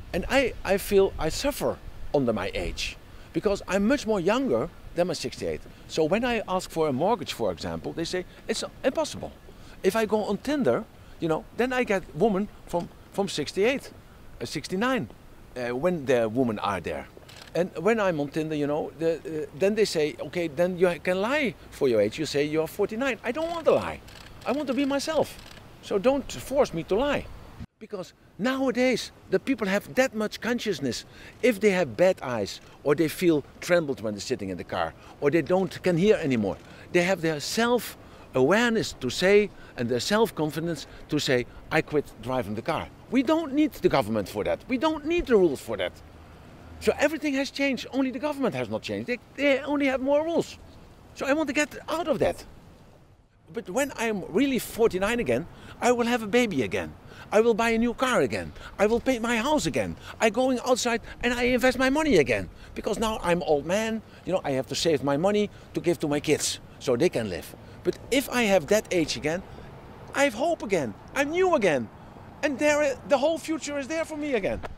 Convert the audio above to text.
And I feel I suffer under my age because I'm much more younger than my 68. So when I ask for a mortgage, for example, they say it's impossible. If I go on Tinder, then I get women from 68, 69, when the women are there. And when I'm on Tinder, then they say, okay, then you can lie for your age. You say you're 49. I don't want to lie. I want to be myself. So don't force me to lie. Because nowadays the people have that much consciousness. If they have bad eyes, or they feel trembled when they're sitting in the car, or they can hear anymore, they have their self-awareness to say, and their self-confidence to say, I quit driving the car. We don't need the government for that. We don't need the rules for that. So everything has changed, only the government has not changed. They only have more rules. So I want to get out of that. But when I'm really 49 again, I will have a baby again. I will buy a new car again. I will paint my house again. I'm going outside and I invest my money again. Because now I'm old man, I have to save my money to give to my kids so they can live. But if I have that age again, I have hope again. I'm new again. And the whole future is there for me again.